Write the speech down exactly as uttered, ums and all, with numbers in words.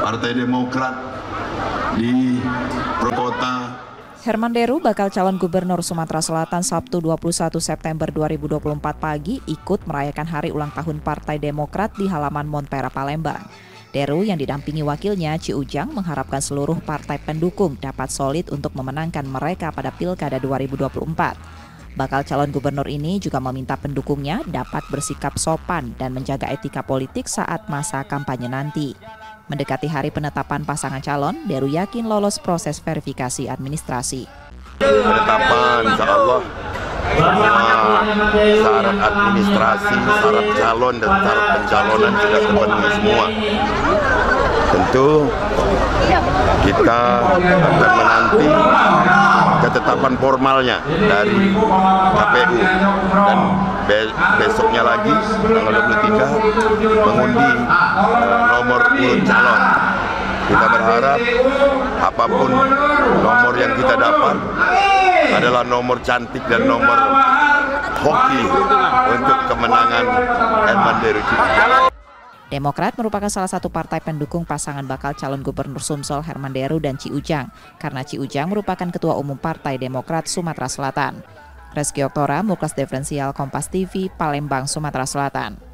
Partai Demokrat di Kota. Herman Deru, bakal calon gubernur Sumatera Selatan, Sabtu dua puluh satu September dua ribu dua puluh empat pagi ikut merayakan hari ulang tahun Partai Demokrat di halaman Montpera, Palembang. Deru yang didampingi wakilnya Ci Ujang mengharapkan seluruh partai pendukung dapat solid untuk memenangkan mereka pada Pilkada dua ribu dua puluh empat. Bakal calon gubernur ini juga meminta pendukungnya dapat bersikap sopan dan menjaga etika politik saat masa kampanye nanti. Mendekati hari penetapan pasangan calon, Deru yakin lolos proses verifikasi administrasi. Penetapan, insya Allah, semua syarat administrasi, syarat calon dan syarat pencalonan sudah terpenuhi semua. Tentu kita akan menanti ketetapan formalnya dari K P U dan besoknya lagi tanggal dua puluh tiga mengundi uh, nomor urut calon. Kita berharap apapun nomor yang kita dapat adalah nomor cantik dan nomor hoki untuk kemenangan Herman Deru. Demokrat merupakan salah satu partai pendukung pasangan bakal calon gubernur Sumsel Herman Deru dan Ci Ujang, karena Ci Ujang merupakan Ketua Umum Partai Demokrat Sumatera Selatan. Reski Oktora, Muklas Diferensial, Kompas T V, Palembang, Sumatera Selatan.